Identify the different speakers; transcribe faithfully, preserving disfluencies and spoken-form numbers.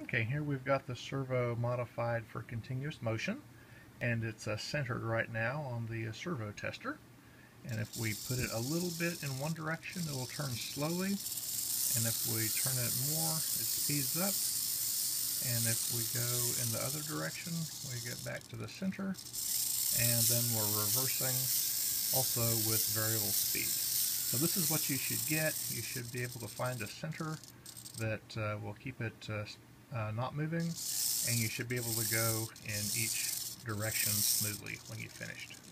Speaker 1: Okay, here we've got the servo modified for continuous motion, and it's uh, centered right now on the uh, servo tester. And if we put it a little bit in one direction, it will turn slowly, and if we turn it more, it speeds up, and if we go in the other direction, we get back to the center, and then we're reversing also with variable speed. So this is what you should get. You should be able to find a center that uh, will keep it uh, uh, not moving, and you should be able to go in each direction smoothly when you've finished.